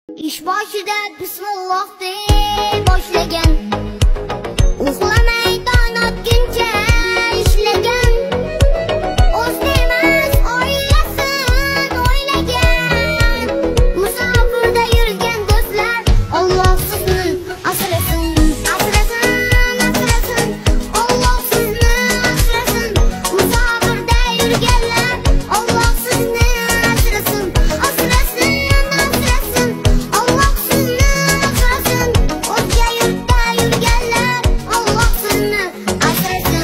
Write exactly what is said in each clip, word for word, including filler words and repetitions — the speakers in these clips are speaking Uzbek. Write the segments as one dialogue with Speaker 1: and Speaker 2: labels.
Speaker 1: İş başida bismillah deb boshlagan, uxlamay tong otguncha ishlagan, o'zi emas oilasin o'ylagan, musofirda yurgan do'stlar Alloh sizni asrasin, asrasin, asrasin, Alloh sizni asrasin, musofirda yurganlar Alloh sizni asrasin, asrasin, asrasin, Alloh sizni asrasin, o'zga yurtda yurganlar Alloh sizni asrasin.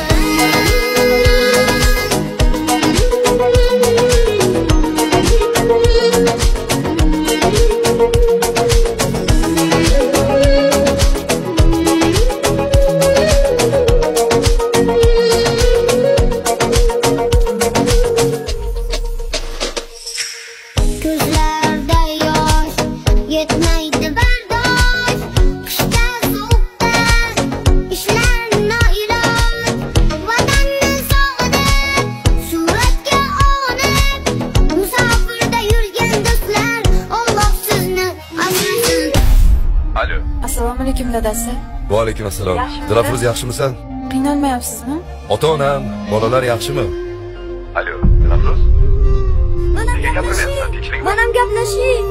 Speaker 1: Ko'zlarda yosh yetmaydi bardosh, qishda sovuqda ishlar noiloj, vatanni sog'inib suratga olib, musofirda yurgan do'stlar Alloh sizni asrasin.
Speaker 2: Alo.
Speaker 3: Assalomu alaykum dadasi.
Speaker 2: Va alaykum assalom. Dilafruz yaxshimisan?
Speaker 3: Qiynalmayapsizmi?
Speaker 2: Ota-onam, bolalar yaxshimi? Alo, Dilafruz?
Speaker 3: Manam gaplashing. Manam gaplashing.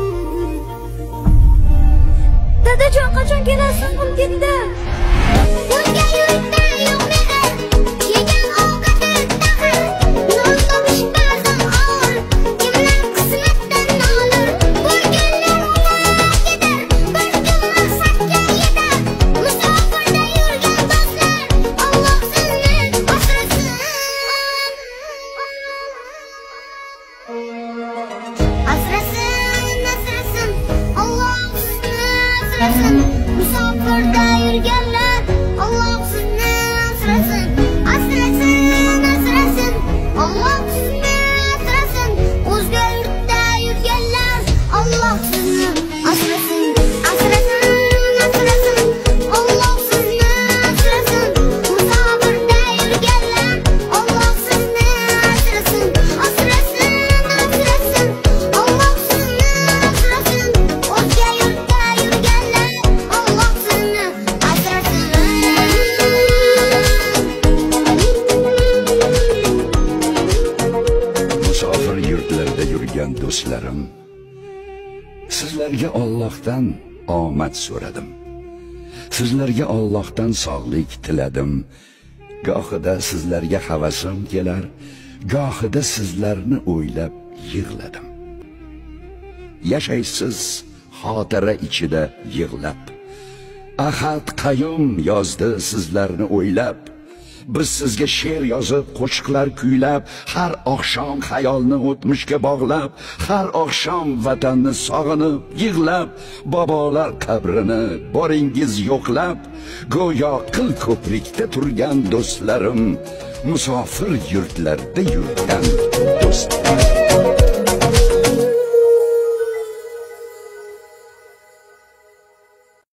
Speaker 3: Dadajon qachon kelasiz Qulkentda?
Speaker 1: O'zga yurtda yo'q mehr, yegan ovqati taxir, non topish ba'zan og'ir, kimlar qismatdan nolir, ko'rganlar ular ketar, bir kun maqsadga yetar, musofirda yurgan do'stlar Alloh sizni asrasin. Asrasin, asrasin, Alloh sizni asrasin, musofirda yurganlar Alloh sizni asrasin, asrasin, asrasin, Alloh sizni asrasin, o'zga yurtda yurganlar Alloh sizni asrasin, asrasin, asrasin, Alloh sizni asrasin, musofirda yurganlar Alloh sizni asrasin, asrasin, asrasin, Alloh sizni asrasin, o'zga yurtda yurganlar Alloh sizni asrasin.
Speaker 4: Musofir yurtlarda yurgan do'stlarim, sizlarga Allohdan omad so'radim. Sizlarga Allohdan sog'lik tiladim. Gohida sizlarga havasim kelar, gohida sizlarni o'ylab yig'ladim. Yashaysiz xotira ichida yig'lab, Ahad Qayyum yozdi sizlarni o'ylab. Biz sizga she'r yozib, qo'shiqlar kuylab, har oqshom xayolni o'tmishga bog'lab, har oqshom vatanni sog'inib, yig'lab, bobolar qabrini boringiz yo'qlab, go'yo qil ko'prikda turgan do'stlarim, musofir yurtlarda yurgan do'stlarim.